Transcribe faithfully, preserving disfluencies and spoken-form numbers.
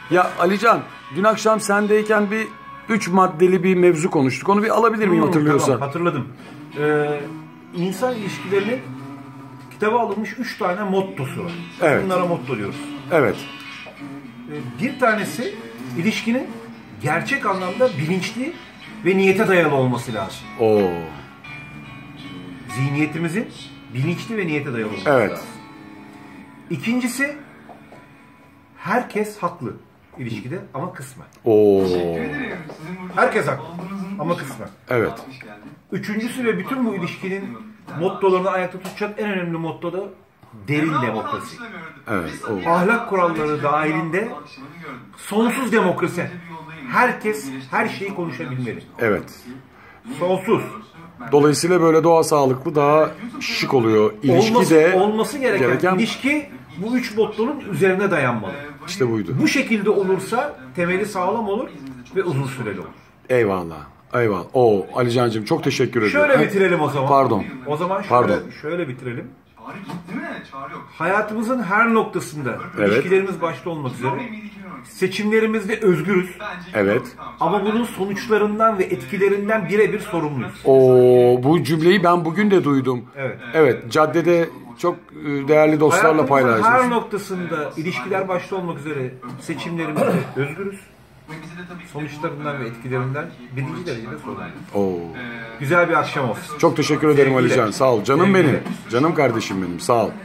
Ya Alican, dün akşam sendeyken bir üç maddeli bir mevzu konuştuk. Onu bir alabilir miyim Hmm, hatırlıyorsan? Tamam, hatırladım. Ee, insan ilişkilerinin kitaba alınmış üç tane mottosu var. Evet. Bunlara motto diyoruz. Evet. Ee, bir tanesi ilişkinin gerçek anlamda bilinçli ve niyete dayalı olması lazım. Oo. Zihniyetimizin bilinçli ve niyete dayalı olması Evet. lazım. İkincisi, herkes haklı ilişkide ama kısmen. Oo. Herkes haklı ama kısmen. Evet. Üçüncüsü ve bütün bu ilişkinin mottolarını ayakta tutacak en önemli motto da derin demokrasi. Evet. Oo. Ahlak kuralları dahilinde sonsuz demokrasi. Herkes her şeyi konuşabilmeli. Evet. Sonsuz. Dolayısıyla böyle doğa sağlıklı, daha şık oluyor. İlişki Olması, de olması gereken, gereken ilişki bu üç mottonun üzerine dayanmalı. işte buydu. Bu şekilde olursa temeli sağlam olur ve uzun süreli olur. Eyvallah. Eyvallah. Oo Alicancığım çok teşekkür ederim. Şöyle Ha, bitirelim o zaman. Pardon. O zaman şöyle, Pardon. şöyle bitirelim. Çağrı gitti mi? Çağrı yok. Hayatımızın her noktasında, Evet. ilişkilerimiz başta olmak üzere, seçimlerimizde özgürüz. Evet. Ama bunun sonuçlarından ve etkilerinden birebir sorumluyuz. Oo bu cümleyi ben bugün de duydum. Evet. Evet. Caddede çok e, değerli dostlarla Hayatımızın her paylaşmış. noktasında, ilişkiler başta olmak üzere, seçimlerimizde özgürüz. Sonuçlarından ve etkilerinden birinci derecede sorumluyuz. Oo. Güzel bir akşam olsun. Çok teşekkür ederim Sevgiyle. Alican. Sağ ol. Canım Sevgiyle. benim. Canım kardeşim benim. Sağ ol.